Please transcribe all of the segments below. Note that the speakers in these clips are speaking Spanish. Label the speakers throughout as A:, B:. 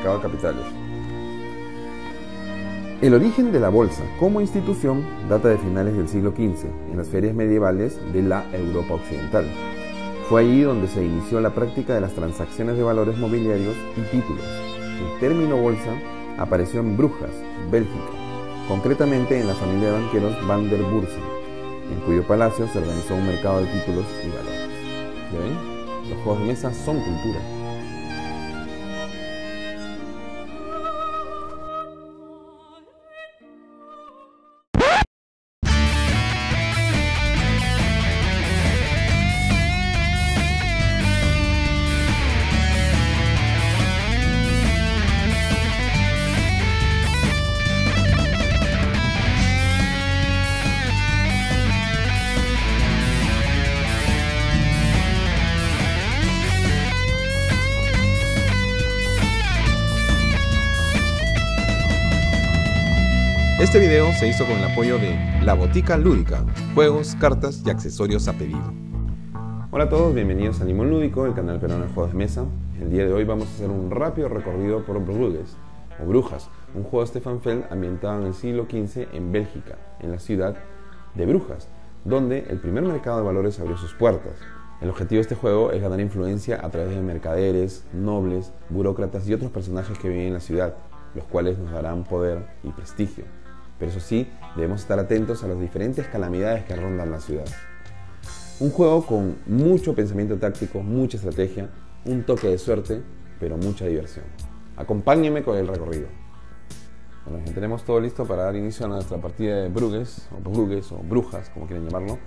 A: mercado de capitales. El origen de la bolsa como institución data de finales del siglo XV, en las ferias medievales de la Europa occidental. Fue allí donde se inició la práctica de las transacciones de valores mobiliarios y títulos. El término bolsa apareció en Brujas, Bélgica, concretamente en la familia de banqueros Van der Bursen, en cuyo palacio se organizó un mercado de títulos y valores. ¿Ya ven? Los juegos de mesa son cultura.
B: Este video se hizo con el apoyo de La Botica Lúdica, juegos, cartas y accesorios a pedido.
A: Hola a todos, bienvenidos a Limón Lúdico, el canal peruano de juegos de mesa. El día de hoy vamos a hacer un rápido recorrido por Bruges, o Brujas, un juego de Stefan Feld ambientado en el siglo XV en Bélgica, en la ciudad de Brujas, donde el primer mercado de valores abrió sus puertas. El objetivo de este juego es ganar influencia a través de mercaderes, nobles, burócratas y otros personajes que viven en la ciudad, los cuales nos darán poder y prestigio. Pero eso sí, debemos estar atentos a las diferentes calamidades que rondan la ciudad. Un juego con mucho pensamiento táctico, mucha estrategia, un toque de suerte, pero mucha diversión. Acompáñenme con el recorrido. Bueno, ya tenemos todo listo para dar inicio a nuestra partida de Bruges o Brujas, como quieren llamarlo.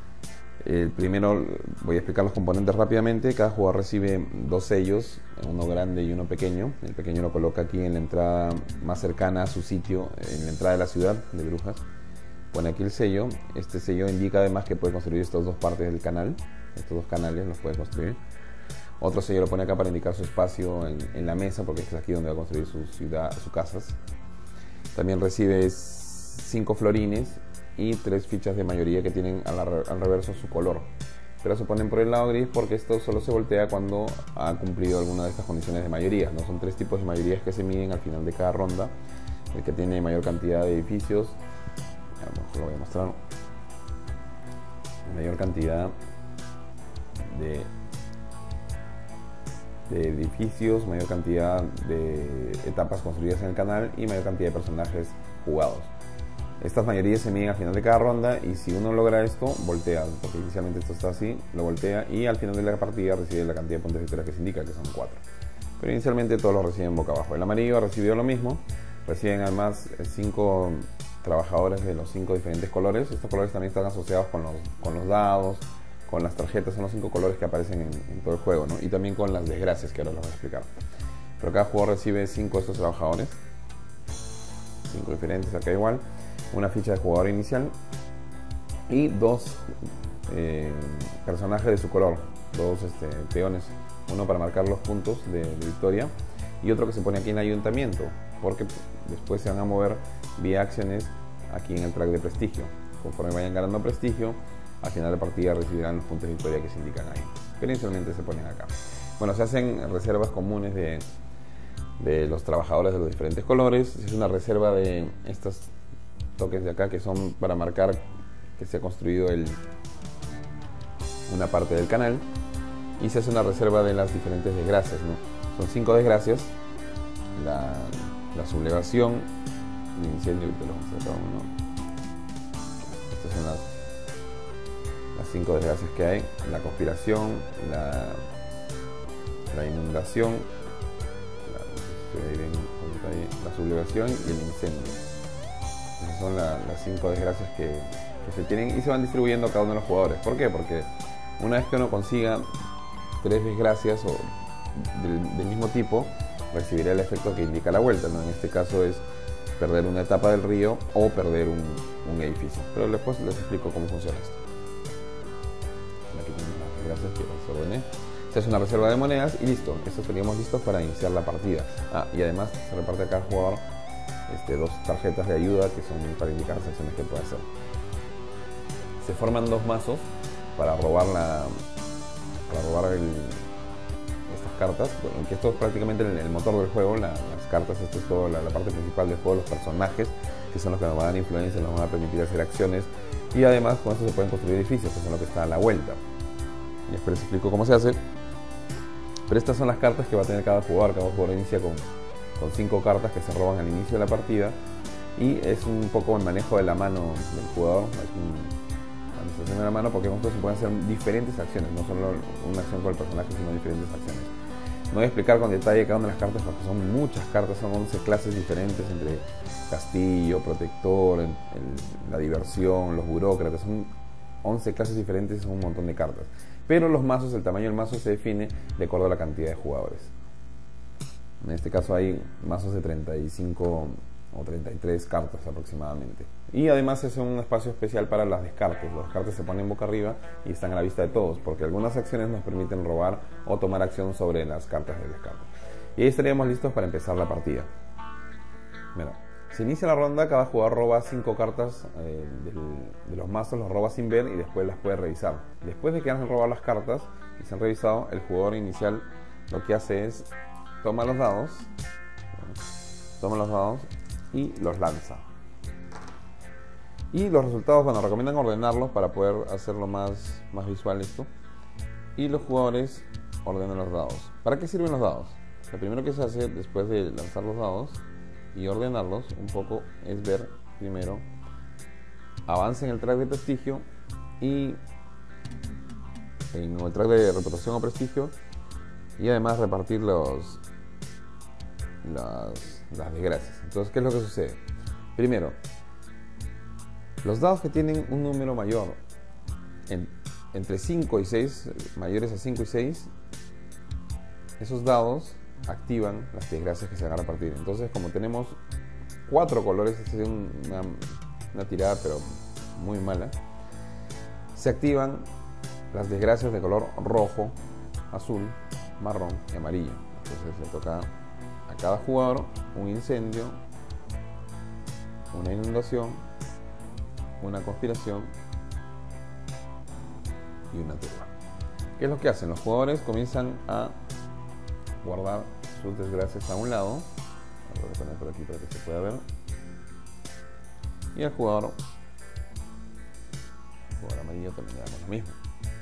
A: Primero voy a explicar los componentes rápidamente. Cada jugador recibe dos sellos, uno grande y uno pequeño. El pequeño lo coloca aquí en la entrada más cercana a su sitio, en la entrada de la ciudad de Brujas. Pone aquí el sello. Este sello indica además que puede construir estas dos partes del canal. Estos dos canales los puede construir. Otro sello lo pone acá para indicar su espacio en la mesa, porque es aquí donde va a construir su ciudad, sus casas. También recibe 5 florines y 3 fichas de mayoría que tienen al reverso su color, pero se ponen por el lado gris porque esto solo se voltea cuando ha cumplido alguna de estas condiciones de mayoría. No son 3 tipos de mayorías que se miden al final de cada ronda. El que tiene mayor cantidad de edificios, a lo mejor lo voy a mostrar, mayor cantidad de edificios, mayor cantidad de etapas construidas en el canal y mayor cantidad de personajes jugados. Estas mayorías se miden al final de cada ronda y si uno logra esto, voltea, porque inicialmente esto está así, lo voltea y al final de la partida recibe la cantidad de puntos de victoria que se indica, que son 4. Pero inicialmente todos los reciben boca abajo. El amarillo ha recibido lo mismo, reciben además 5 trabajadores de los 5 diferentes colores. Estos colores también están asociados con los dados, con las tarjetas, son los 5 colores que aparecen en todo el juego, ¿no? Y también con las desgracias que ahora les voy a explicar. Pero cada jugador recibe 5 de estos trabajadores, 5 diferentes, acá igual. Una ficha de jugador inicial y 2 personajes de su color, 2 peones, uno para marcar los puntos de victoria y otro que se pone aquí en el ayuntamiento, porque después se van a mover vía acciones aquí en el track de prestigio. Conforme vayan ganando prestigio, al final de la partida recibirán los puntos de victoria que se indican ahí, pero inicialmente se ponen acá. Bueno, se hacen reservas comunes de los trabajadores de los diferentes colores. Se hace una reserva de estos toques de acá que son para marcar que se ha construido una parte del canal, y se hace una reserva de las diferentes desgracias, ¿no? Son 5 desgracias: la sublevación, el incendio, que te lo vamos a sacar uno. Estas son las 5 desgracias que hay: la conspiración, la inundación, la sublevación y el incendio. Esas son las 5 desgracias que se tienen y se van distribuyendo a cada uno de los jugadores. ¿Por qué? Porque una vez que uno consiga 3 desgracias del mismo tipo, recibirá el efecto que indica la vuelta, ¿no? En este caso es perder una etapa del río o perder un edificio. Pero después les explico cómo funciona esto. Aquí tenemos las desgracias que les ordené. Se hace una reserva de monedas y listo. Estos estaríamos listos para iniciar la partida. Y además se reparte a cada jugador 2 tarjetas de ayuda que son para indicar las acciones que puede hacer. Se forman 2 mazos para robar estas cartas, bueno, que esto es prácticamente el motor del juego, las cartas, esto es todo la parte principal del juego, los personajes, que son los que nos van a dar influencia, nos van a permitir hacer acciones, y además con esto se pueden construir edificios, que son lo que está a la vuelta. Y después les explico cómo se hace. Pero estas son las cartas que va a tener cada jugador. Cada jugador inicia con 5 cartas que se roban al inicio de la partida, y es un poco el manejo de la mano del jugador, es una administración de la mano, porque con esto se pueden hacer diferentes acciones, no solo una acción con el personaje, sino diferentes acciones. No voy a explicar con detalle cada una de las cartas porque son muchas cartas, son 11 clases diferentes entre castillo, protector, la diversión, los burócratas, son 11 clases diferentes, son un montón de cartas. Pero los mazos, el tamaño del mazo se define de acuerdo a la cantidad de jugadores. En este caso hay mazos de 35 o 33 cartas aproximadamente. Y además es un espacio especial para las descartes. Los descartes se ponen boca arriba y están a la vista de todos, porque algunas acciones nos permiten robar o tomar acción sobre las cartas de descarte. Y ahí estaríamos listos para empezar la partida. Mira, se inicia la ronda, cada jugador roba 5 cartas de los mazos, los roba sin ver y después las puede revisar. Después de que han robado las cartas y se han revisado, el jugador inicial lo que hace es toma los dados y los lanza. Y los resultados, bueno, recomiendan ordenarlos para poder hacerlo más visual esto. Y los jugadores ordenan los dados. ¿Para qué sirven los dados? Lo primero que se hace después de lanzar los dados y ordenarlos un poco es ver primero avance en el track de prestigio y en el track de reputación o prestigio, y además repartir las desgracias. Entonces, ¿qué es lo que sucede? Primero, los dados que tienen un número mayor entre 5 y 6, mayores a 5 y 6, esos dados activan las desgracias que se van a repartir. Entonces, como tenemos 4 colores, esta es una tirada pero muy mala, se activan las desgracias de color rojo, azul, marrón y amarillo. Entonces le toca a cada jugador un incendio, una inundación, una conspiración y una turba. ¿Qué es lo que hacen? Los jugadores comienzan a guardar sus desgracias a un lado. Voy a poner por aquí para que se pueda ver. Y al jugador amarillo también le damos lo mismo.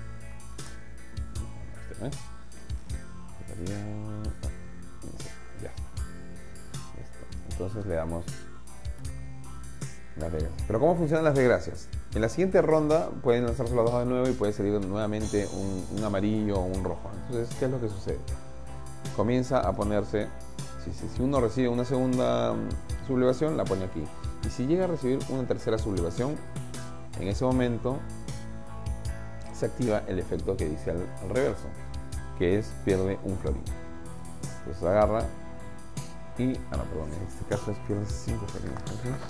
A: Ya. Entonces le damos las desgracias. Pero ¿cómo funcionan las desgracias? En la siguiente ronda pueden lanzarse los dados de nuevo y puede salir nuevamente un amarillo o un rojo. Entonces, ¿qué es lo que sucede? Comienza a ponerse, si uno recibe una segunda sublevación, la pone aquí. Y si llega a recibir una tercera sublevación, en ese momento se activa el efecto que dice al reverso, que es pierde un florín. Entonces agarra y, en este caso es pierde 5 florines.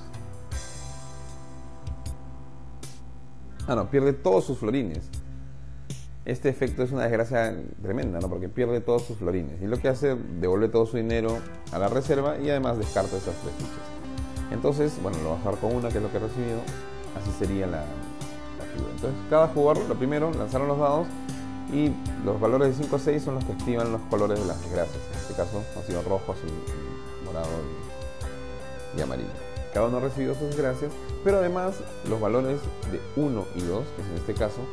A: Pierde todos sus florines. Este efecto es una desgracia tremenda, ¿no? Porque pierde todos sus florines. Y lo que hace, devuelve todo su dinero a la reserva y además descarta esas 3 fichas. Entonces, bueno, lo va a dejar con una, que es lo que he recibido. Así sería la figura. Entonces, cada jugador, lo primero, lanzaron los dados y los valores de 5 a 6 son los que activan los colores de las desgracias. En este caso, han sido rojos y morado y amarillo. Cada uno ha recibido sus desgracias, pero además los valores de 1 y 2, que es en este caso,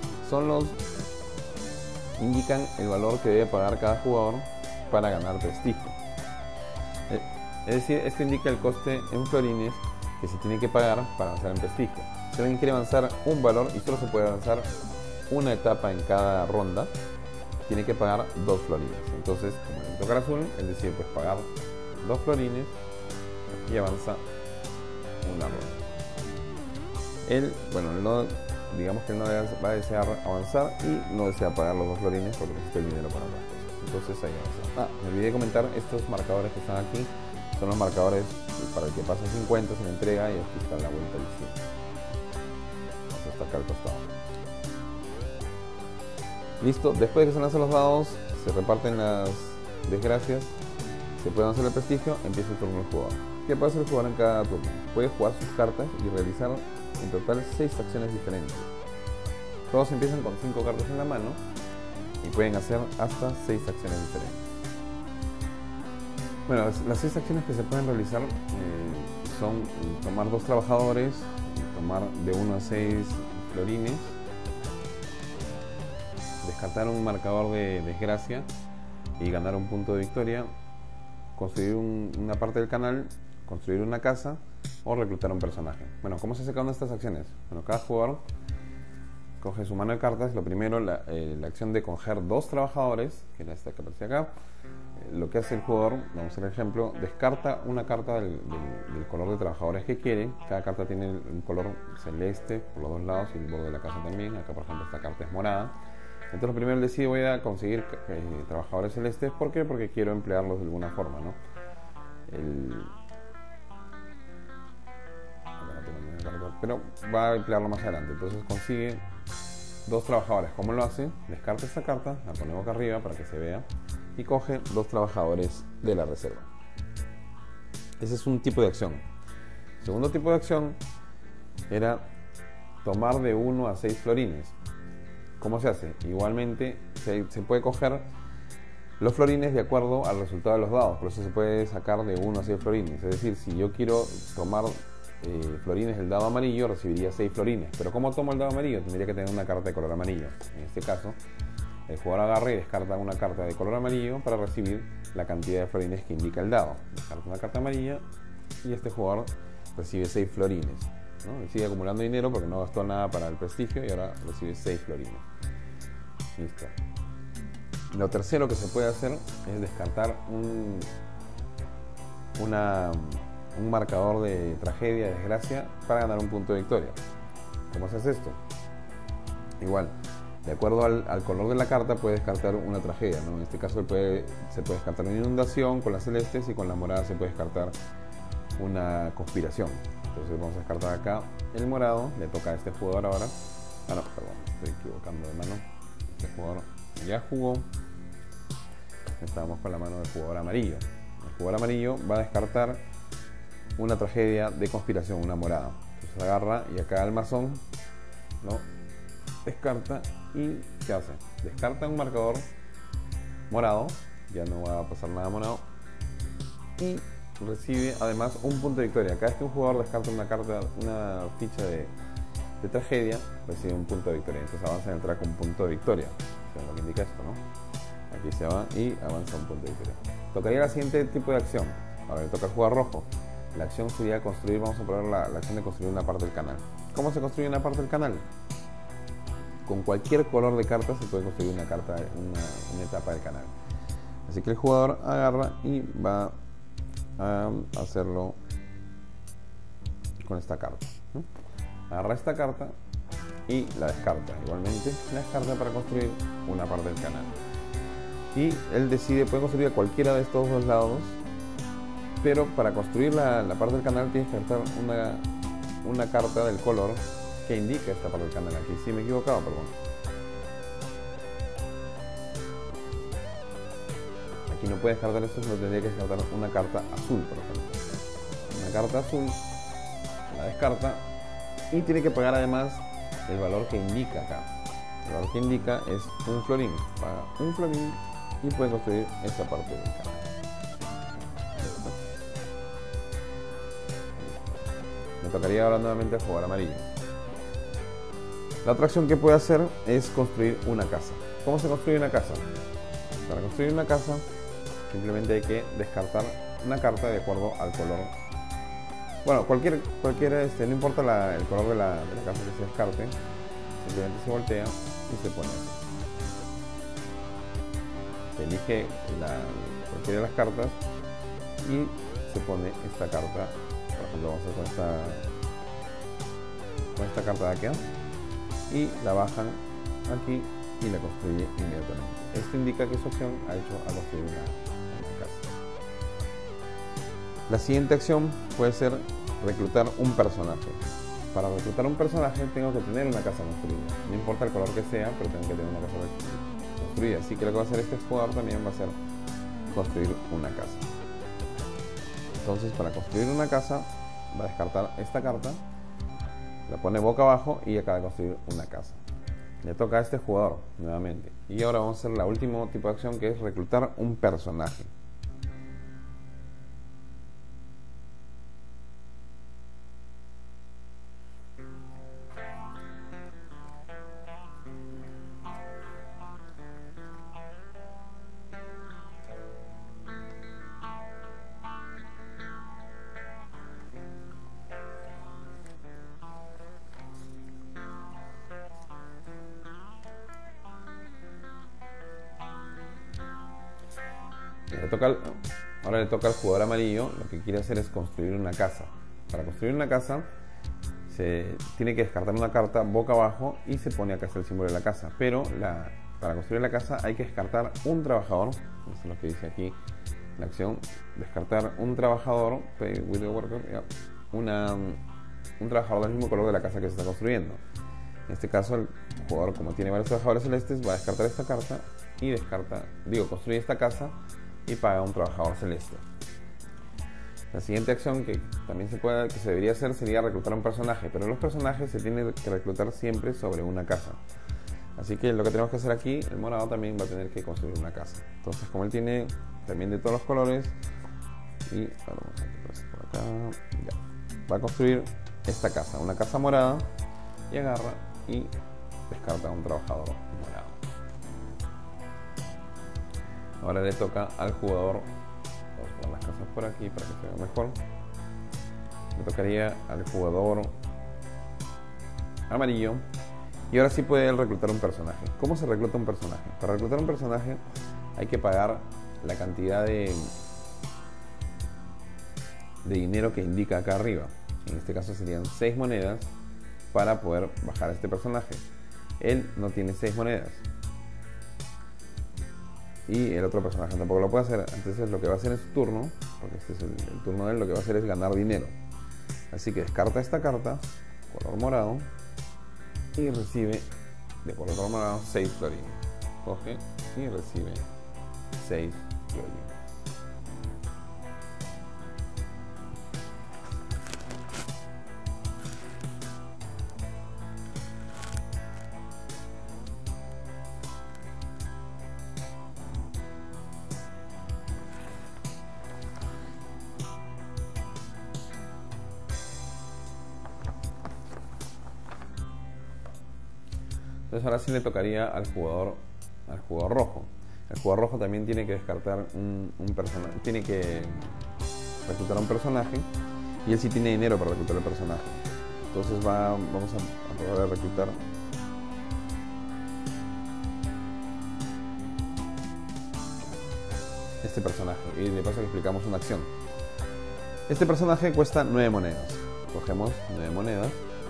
A: indican el valor que debe pagar cada jugador para ganar prestigio. Es decir, esto indica el coste en florines que se tiene que pagar para avanzar en prestigio. Si alguien quiere avanzar un valor y solo se puede avanzar una etapa en cada ronda, tiene que pagar 2 florines. Entonces, como le toca el azul, él decide pues pagar 2 florines y avanza una ronda. Digamos que él no va a desear avanzar y no desea pagar los 2 florines porque necesita el dinero para otras cosas. Entonces ahí avanza. Me olvidé de comentar, estos marcadores que están aquí son los marcadores para el que pasa 50, se le entrega, y aquí está la vuelta del 100. Vamos hasta acá al costado. Listo, después de que se lanzan los dados, se reparten las desgracias, se puede avanzar el prestigio, empieza el turno del jugador. ¿Qué puede hacer el jugador en cada turno? Puede jugar sus cartas y realizar en total 6 acciones diferentes. Todos empiezan con 5 cartas en la mano y pueden hacer hasta 6 acciones diferentes. Bueno, las 6 acciones que se pueden realizar son tomar 2 trabajadores, tomar de 1 a 6 florines, descartar un marcador de desgracia y ganar un punto de victoria, construir una parte del canal, construir una casa o reclutar un personaje. Bueno, ¿cómo se hace cada una de estas acciones? Bueno, cada jugador coge su mano de cartas. Lo primero, la acción de coger 2 trabajadores, que es esta que aparece acá. Lo que hace el jugador, vamos a hacer el ejemplo, descarta una carta del color de trabajadores que quiere. Cada carta tiene un color celeste por los 2 lados y el borde de la casa también. Acá, por ejemplo, esta carta es morada. Entonces, lo primero él decide: voy a conseguir trabajadores celestes. ¿Por qué? Porque quiero emplearlos de alguna forma, ¿no? Pero va a emplearlo más adelante. Entonces consigue 2 trabajadores. ¿Cómo lo hace? Descarta esta carta, la pone boca arriba para que se vea y coge 2 trabajadores de la reserva. Ese es un tipo de acción. El segundo tipo de acción era tomar de 1 a 6 florines. ¿Cómo se hace? Igualmente se puede coger los florines de acuerdo al resultado de los dados. Por eso se puede sacar de 1 a 6 florines. Es decir, si yo quiero tomar florines del dado amarillo, recibiría 6 florines. Pero ¿cómo tomo el dado amarillo? Tendría que tener una carta de color amarillo. En este caso, el jugador agarra y descarta una carta de color amarillo para recibir la cantidad de florines que indica el dado. Descarta una carta amarilla y este jugador recibe 6 florines, ¿no? Y sigue acumulando dinero porque no gastó nada para el prestigio y ahora recibe 6 florines. Listo. Lo tercero que se puede hacer es descartar un marcador de tragedia, de desgracia, para ganar un punto de victoria. ¿Cómo se hace esto? Igual, de acuerdo al color de la carta puede descartar una tragedia, ¿no? En este caso se puede descartar una inundación con las celestes y con las moradas se puede descartar una conspiración. Entonces vamos a descartar acá el morado, le toca a este jugador ahora. Ah, no, perdón, estoy equivocando de mano. Este jugador ya jugó. Estábamos con la mano del jugador amarillo. El jugador amarillo va a descartar una tragedia de conspiración, una morada. Entonces agarra y acá el masón, ¿no? Descarta y ¿qué hace? Descarta un marcador morado, ya no va a pasar nada morado, y recibe además un punto de victoria. Cada vez que un jugador descarta una carta, una ficha de tragedia, recibe un punto de victoria. Entonces avanza en el track con un punto de victoria. Eso es lo que indica esto, ¿no? Aquí se va y avanza un punto de victoria. Tocaría el siguiente tipo de acción. Ahora le toca jugar rojo. La acción sería construir, vamos a poner la acción de construir una parte del canal. ¿Cómo se construye una parte del canal? Con cualquier color de carta se puede construir una etapa del canal. Así que el jugador agarra y va a hacerlo con esta carta, ¿no? Agarra esta carta y la descarta. Igualmente la descarta para construir una parte del canal. Y él decide, puede construir a cualquiera de estos 2 lados, pero para construir la parte del canal tienes que descartar una carta del color que indica esta parte del canal. Aquí sí me he equivocado, perdón. Aquí no puede descartar esto, sino tendría que descartar una carta azul, por ejemplo. Una carta azul, la descarta y tiene que pagar además el valor que indica acá. El valor que indica es un florín. Paga un florín y puede construir esta parte del canal. Me tocaría ahora nuevamente jugar amarillo. La otra acción que puede hacer es construir una casa. ¿Cómo se construye una casa? Para construir una casa simplemente hay que descartar una carta de acuerdo al color. Bueno, cualquier no importa el color de la casa que se descarte, simplemente se voltea y se pone así. Se elige cualquiera de las cartas y se pone esta carta. Por ejemplo, vamos a hacer con esta carta de aquí y la bajan aquí y la construye inmediatamente. Esto indica que su acción ha hecho a construir una casa. La siguiente acción puede ser reclutar un personaje. Para reclutar un personaje tengo que tener una casa construida. No importa el color que sea, pero tengo que tener una casa construida. Así que lo que va a hacer este jugador también va a ser construir una casa. Entonces, para construir una casa va a descartar esta carta, la pone boca abajo y acaba de construir una casa. Le toca a este jugador nuevamente. Y ahora vamos a hacer la último tipo de acción, que es reclutar un personaje. Ahora le toca al jugador amarillo. Lo que quiere hacer es construir una casa. Para construir una casa se tiene que descartar una carta boca abajo y se pone acá el símbolo de la casa. Pero para construir la casa hay que descartar un trabajador. Eso es lo que dice aquí la acción. Descartar un trabajador, un trabajador del mismo color de la casa que se está construyendo. En este caso el jugador, como tiene varios trabajadores celestes, va a descartar esta carta y construye esta casa y paga un trabajador celeste. La siguiente acción que se debería hacer sería reclutar un personaje, pero los personajes se tienen que reclutar siempre sobre una casa. Así que lo que tenemos que hacer aquí, el morado también va a tener que construir una casa. Entonces, como él tiene también de todos los colores, y ahora vamos a por acá, va a construir esta casa, una casa morada, y agarra y descarta un trabajador morado. Ahora le toca al jugador, vamos a poner las casas por aquí para que se vea mejor. Le tocaría al jugador amarillo. Y ahora sí puede él reclutar un personaje. ¿Cómo se recluta un personaje? Para reclutar un personaje hay que pagar la cantidad de dinero que indica acá arriba. En este caso serían 6 monedas para poder bajar a este personaje. Él no tiene 6 monedas. Y el otro personaje tampoco lo puede hacer. Entonces lo que va a hacer en su turno, porque este es el turno de él, lo que va a hacer es ganar dinero. Así que descarta esta carta, color morado, y recibe de color morado 6 florines. Coge y recibe 6 florines. Entonces ahora sí le tocaría al jugador rojo. El jugador rojo también tiene que descartar un personaje, tiene que reclutar un personaje, y él sí tiene dinero para reclutar el personaje. Entonces vamos a poder reclutar este personaje, y de paso le explicamos una acción. Este personaje cuesta 9 monedas. Cogemos 9 monedas,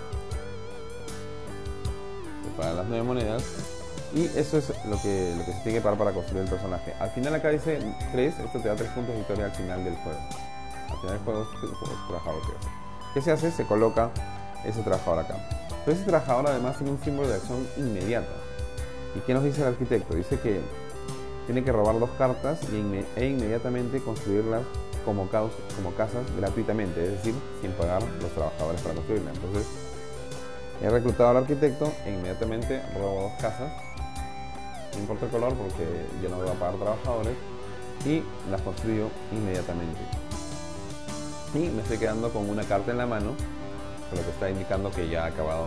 A: para las 9 monedas, y eso es lo que se tiene que pagar para construir el personaje. Al final acá dice 3, esto te da 3 puntos de victoria al final del juego. Al final del juego es el trabajador que hace. ¿Qué se hace? Se coloca ese trabajador acá. Pero ese trabajador además tiene un símbolo de acción inmediata. ¿Y qué nos dice el arquitecto? Dice que tiene que robar 2 cartas e inmediatamente construirlas como casas gratuitamente, es decir, sin pagar los trabajadores para construirlas. Entonces, he reclutado al arquitecto e inmediatamente robo 2 casas, no importa el color porque yo no voy a pagar trabajadores, y las construyo inmediatamente. Y me estoy quedando con una carta en la mano, lo que está indicando que ya ha acabado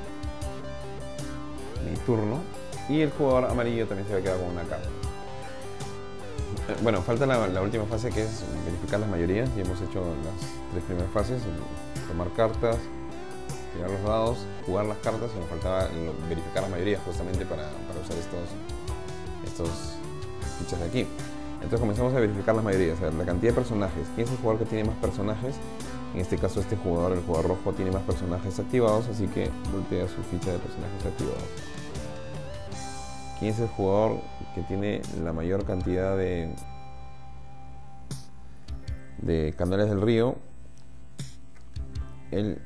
A: mi turno, y el jugador amarillo también se va a quedar con una carta. Bueno, falta la última fase, que es verificar las mayorías. Ya hemos hecho las 3 primeras fases: tomar cartas, tirar los dados, jugar las cartas, y nos faltaba verificar las mayorías justamente para usar estos fichas de aquí. Entonces comenzamos a verificar las mayorías, a ver, la cantidad de personajes. ¿Quién es el jugador que tiene más personajes? En este caso este jugador, el jugador rojo, tiene más personajes activados, así que voltea su ficha de personajes activados. ¿Quién es el jugador que tiene la mayor cantidad de canales del río? El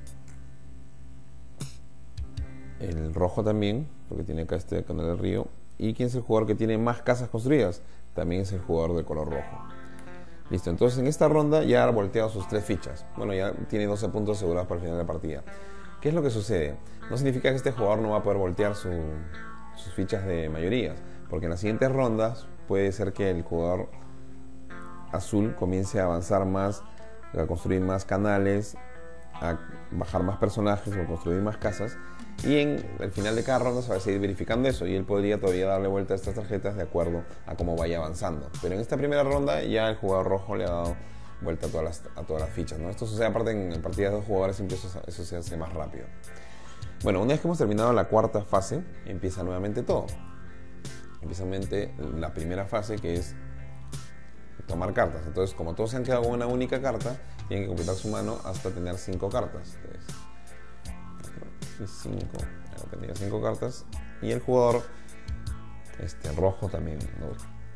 A: rojo también, porque tiene acá este canal del río. ¿Y quién es el jugador que tiene más casas construidas? También es el jugador de color rojo. Listo, entonces en esta ronda ya ha volteado sus 3 fichas. Bueno, ya tiene 12 puntos asegurados para el final de la partida. ¿Qué es lo que sucede? No significa que este jugador no va a poder voltear su sus fichas de mayorías, porque en las siguientes rondas puede ser que el jugador azul comience a avanzar más, a construir más canales, a bajar más personajes o construir más casas, y en el final de cada ronda se va a seguir verificando eso, y él podría todavía darle vuelta a estas tarjetas de acuerdo a cómo vaya avanzando. Pero en esta primera ronda ya el jugador rojo le ha dado vuelta a todas las fichas, ¿no? Esto sucede aparte en partidas de 2 jugadores, siempre eso se hace más rápido. Bueno, una vez que hemos terminado la cuarta fase, empieza nuevamente todo. Empieza nuevamente la primera fase, que es tomar cartas. Entonces, como todos se han quedado con una única carta, tienen que completar su mano hasta tener 5 cartas. Entonces, tendría 5 cartas. Y el jugador rojo también, ¿no?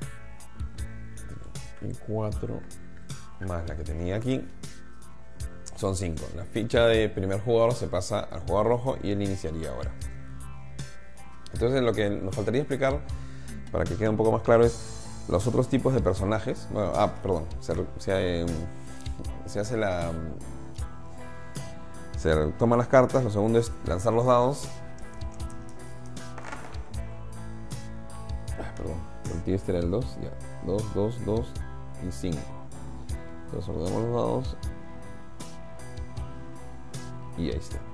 A: Y 4 más la que tenía aquí son 5. La ficha de primer jugador se pasa al jugador rojo y él iniciaría ahora. Entonces, lo que nos faltaría explicar para que quede un poco más claro es los otros tipos de personajes. Bueno, perdón, se toman las cartas. Lo segundo es lanzar los dados. Perdón, este era el 2, ya. 2, 2, 2 y 5. Entonces ordenamos los dados y ahí está.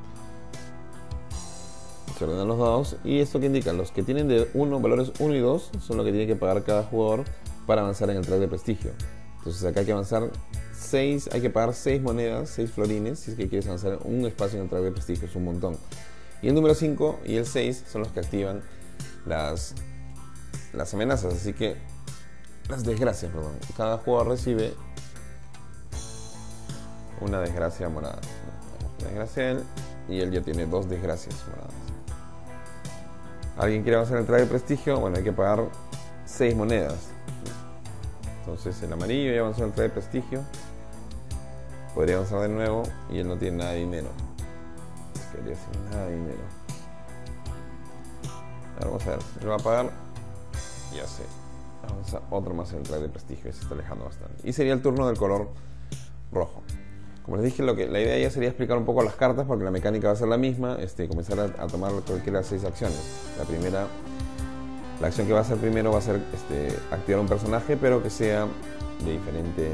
A: Se ordenan los dados, y esto que indica, los que tienen de valores 1 y 2 son lo que tiene que pagar cada jugador para avanzar en el track de prestigio. Entonces acá hay que avanzar 6, hay que pagar 6 monedas, 6 florines, si es que quieres avanzar un espacio en el track de prestigio, es un montón. Y el número 5 y el 6 son los que activan las amenazas, así que las desgracias, perdón. Cada jugador recibe una desgracia morada. Una desgracia a él, y él ya tiene 2 desgracias moradas. ¿Alguien quiere avanzar en el track de prestigio? Bueno, hay que pagar 6 monedas. Entonces el amarillo ya avanzó en el track de prestigio. Podría avanzar de nuevo y él no tiene nada de dinero. Quería hacer nada de dinero. Ahora vamos a ver, él va a pagar. Ya sé. Avanza otro más en el track de prestigio y se está alejando bastante. Y sería el turno del color rojo. Como les dije, la idea ya sería explicar un poco las cartas, porque la mecánica va a ser la misma, comenzar a tomar cualquiera de las 6 acciones. La acción que va a hacer primero va a ser activar un personaje, pero que sea de diferente...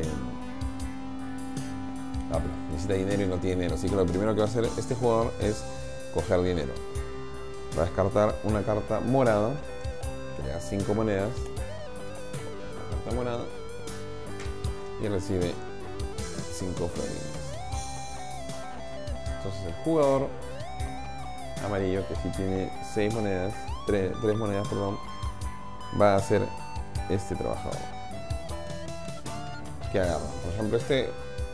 A: necesita dinero y no tiene dinero, así que lo primero que va a hacer este jugador es coger dinero. Va a descartar una carta morada, que le da 5 monedas, una carta morada, y recibe 5 florines. Entonces el jugador amarillo, que sí tiene 6 monedas, 3 monedas, perdón, va a hacer este trabajador. Que agarra. Por ejemplo, este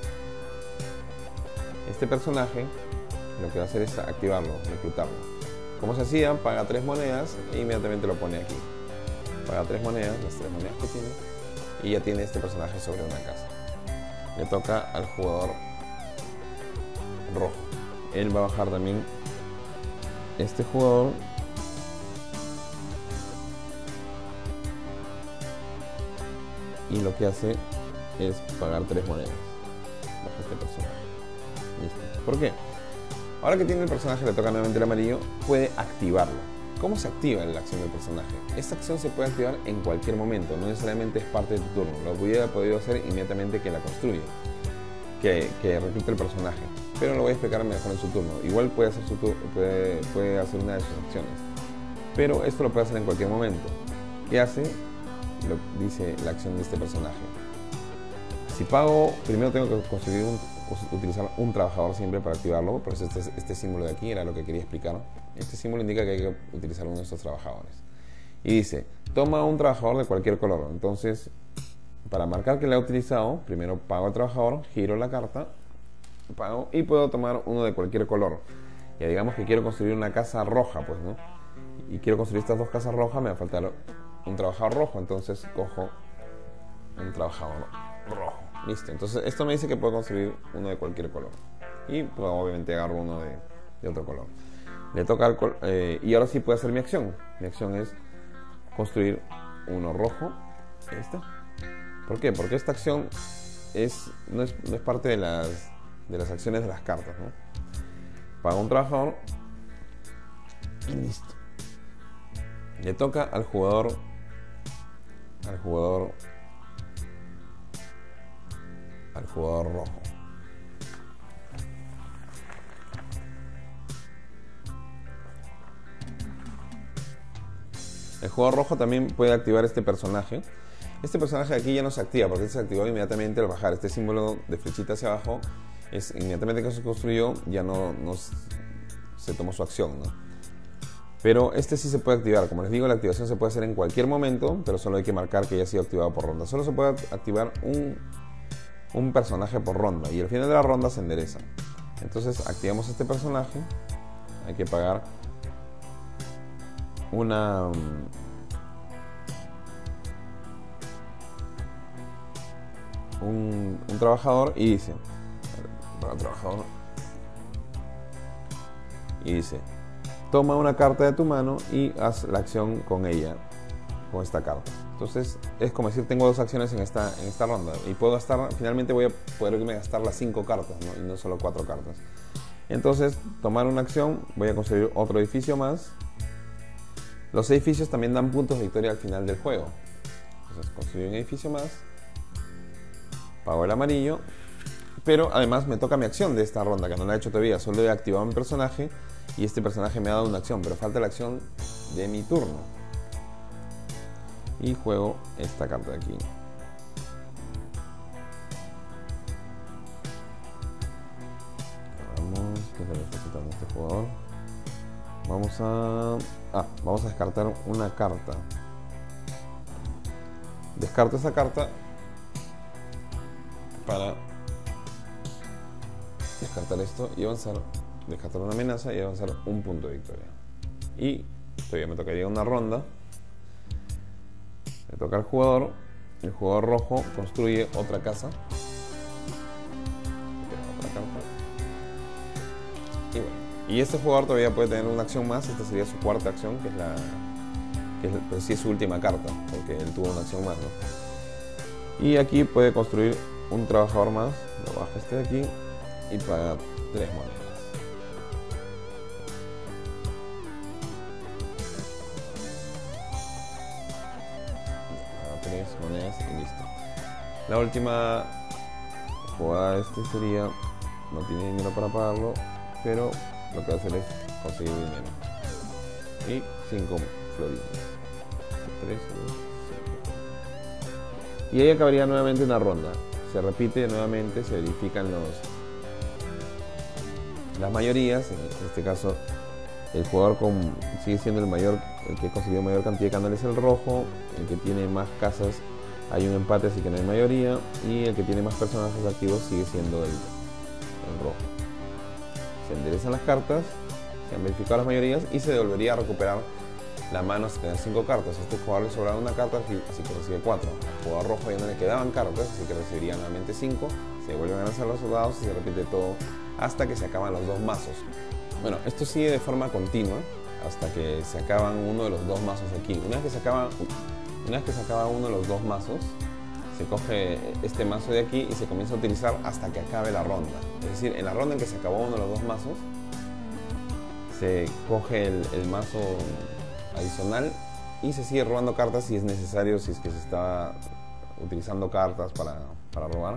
A: personaje lo que va a hacer es activarlo, reclutarlo. Como se hacía, paga 3 monedas e inmediatamente lo pone aquí. Paga 3 monedas, las 3 monedas que tiene, y ya tiene este personaje sobre una casa. Le toca al jugador rojo. Él va a bajar también este jugador. Y lo que hace es pagar 3 monedas bajo este personaje. ¿Listo? ¿Por qué? Ahora que tiene el personaje, le toca nuevamente el amarillo, puede activarlo. ¿Cómo se activa la acción del personaje? Esta acción se puede activar en cualquier momento, no necesariamente es parte de tu turno. Lo hubiera podido hacer inmediatamente que la construye, que reclute el personaje. Pero lo voy a explicar mejor en su turno. Igual puede hacer puede hacer una de sus acciones. Pero esto lo puede hacer en cualquier momento. ¿Qué hace? Dice la acción de este personaje. Si pago, primero tengo que utilizar un trabajador siempre para activarlo. Por eso este símbolo de aquí era lo que quería explicar. Este símbolo indica que hay que utilizar uno de estos trabajadores. Y dice, toma un trabajador de cualquier color. Entonces, para marcar que lo he utilizado, primero pago al trabajador, giro la carta, pago y puedo tomar uno de cualquier color. Ya digamos que quiero construir una casa roja, pues, ¿no? Y quiero construir estas 2 casas rojas, me va a faltar un trabajador rojo, entonces cojo un trabajador rojo. Listo, entonces esto me dice que puedo construir uno de cualquier color. Y pues, obviamente agarro uno de otro color. Le toca y ahora sí puedo hacer mi acción. Mi acción es construir uno rojo. Ahí está. ¿Por qué? Porque esta acción no es parte de las acciones de las cartas, ¿no? Pago un trabajador y listo. Le toca al jugador rojo. El jugador rojo también puede activar este personaje. Este personaje de aquí ya no se activa porque se activó inmediatamente al bajar. Este símbolo de flechita hacia abajo es inmediatamente que se construyó, ya no se tomó su acción, ¿no? Pero este sí se puede activar. Como les digo, la activación se puede hacer en cualquier momento, pero solo hay que marcar que ya ha sido activado por ronda. Solo se puede activar un personaje por ronda y al final de la ronda se endereza. Entonces activamos este personaje. Hay que pagar un trabajador y dice toma una carta de tu mano y haz la acción con ella, con esta carta. Entonces es como decir, tengo dos acciones en esta ronda y puedo gastar, finalmente voy a poderme gastar las 5 cartas, ¿no? Y no solo 4 cartas. Entonces, tomar una acción, voy a construir otro edificio más. Los edificios también dan puntos de victoria al final del juego. Entonces construyo un edificio más, pago el amarillo, pero además me toca mi acción de esta ronda, que no la he hecho todavía. Solo he activado mi personaje y este personaje me ha dado una acción, pero falta la acción de mi turno. Y juego esta carta de aquí. Vamos, ¿qué es lo que está necesitando este jugador? Vamos a descartar una carta. Descarto esa carta para descartar esto y avanzar, descartar una amenaza y avanzar un punto de victoria. Y todavía me tocaría una ronda. Le toca al jugador. El jugador rojo construye otra casa. Otra carta. Y bueno, y este jugador todavía puede tener una acción más. Esta sería su cuarta acción, pero sí es su última carta, porque él tuvo una acción más, ¿no? Y aquí puede construir un trabajador más. Lo baja este de aquí y pagar 3 monedas. 3 monedas y listo. La última jugada de este sería, no tiene dinero para pagarlo, pero lo que va a hacer es conseguir dinero. Y 5 florines. 3, 5. Y ahí acabaría nuevamente una ronda. Se repite nuevamente, se verifican las mayorías. En este caso, el jugador sigue siendo el que consiguió mayor cantidad de canales es el rojo. El que tiene más casas, hay un empate, así que no hay mayoría. Y el que tiene más personajes activos sigue siendo el rojo. Se enderezan las cartas, se han verificado las mayorías y se devolvería a recuperar la mano hasta tener 5 cartas. A este jugador le sobraba una carta, así que recibe 4. Al jugador rojo ya no le quedaban cartas, así que recibiría nuevamente 5. Se vuelven a lanzar los soldados y se repite todo hasta que se acaban los 2 mazos. Bueno, esto sigue de forma continua hasta que se acaban uno de los 2 mazos aquí. Una vez que se acaba uno de los 2 mazos, se coge este mazo de aquí y se comienza a utilizar hasta que acabe la ronda. Es decir, en la ronda en que se acabó uno de los 2 mazos, se coge el mazo adicional y se sigue robando cartas si es necesario, si es que se está utilizando cartas para robar,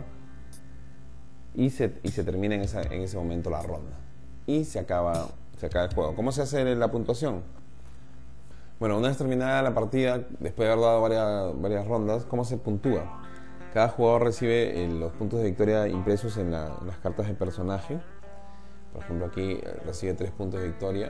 A: y se termina en ese momento la ronda y se acaba el juego. ¿Cómo se hace la puntuación? Bueno, una vez terminada la partida, después de haber dado varias rondas, ¿cómo se puntúa? Cada jugador recibe los puntos de victoria impresos en las cartas de personaje. Por ejemplo, aquí recibe 3 puntos de victoria.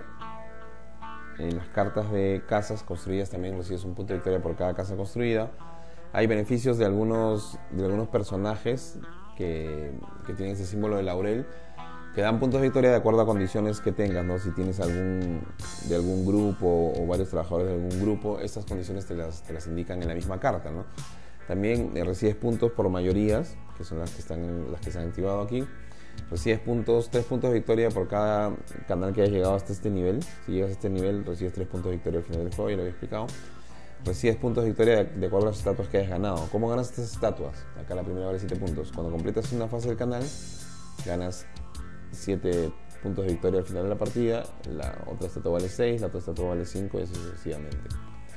A: En las cartas de casas construidas también recibes un punto de victoria por cada casa construida. Hay beneficios de algunos personajes que tienen ese símbolo de laurel, que dan puntos de victoria de acuerdo a condiciones que tengas, ¿no? Si tienes de algún grupo o varios trabajadores de algún grupo, estas condiciones te las indican en la misma carta, ¿no? También recibes puntos por mayorías, que son las que se han activado aquí. Recibes 3 puntos de victoria por cada canal que hayas llegado hasta este nivel. Si llegas a este nivel, recibes 3 puntos de victoria al final del juego, ya lo había explicado. Recibes puntos de victoria de acuerdo a las estatuas que hayas ganado. ¿Cómo ganas estas estatuas? Acá la primera vale 7 puntos. Cuando completas una fase del canal, ganas 7 puntos de victoria al final de la partida. La otra estatua vale 6, la otra estatua vale 5 y así sucesivamente.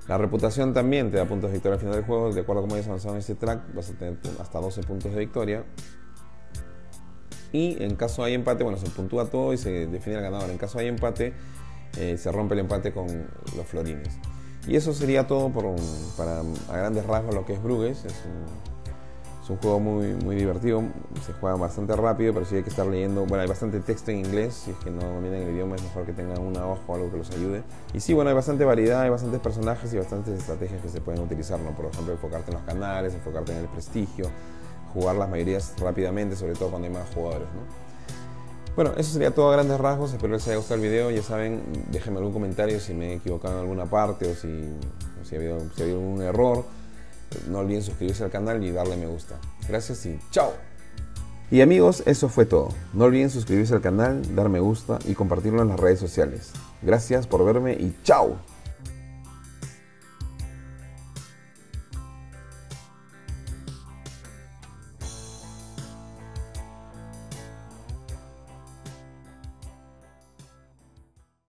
A: La reputación también te da puntos de victoria al final del juego. De acuerdo a cómo hayas avanzado en este track, vas a tener hasta 12 puntos de victoria. Y en caso hay empate, bueno, se puntúa todo y se define el ganador. En caso hay empate, se rompe el empate con los florines. Y eso sería todo para a grandes rasgos lo que es Bruges. Es un juego muy divertido, se juega bastante rápido, pero sí hay que estar leyendo. Bueno, hay bastante texto en inglés, si es que no dominan el idioma es mejor que tengan una hoja o algo que los ayude. Y sí, bueno, hay bastante variedad, hay bastantes personajes y bastantes estrategias que se pueden utilizar, ¿no? Por ejemplo, enfocarte en los canales, enfocarte en el prestigio, jugar las mayorías rápidamente, sobre todo cuando hay más jugadores, ¿no? Bueno, eso sería todo a grandes rasgos. Espero les haya gustado el video. Ya saben, déjenme algún comentario si me he equivocado en alguna parte o si ha habido un error. No olviden suscribirse al canal y darle me gusta. Gracias y chao. Y amigos, eso fue todo. No olviden suscribirse al canal, dar me gusta y compartirlo en las redes sociales. Gracias por verme y chao.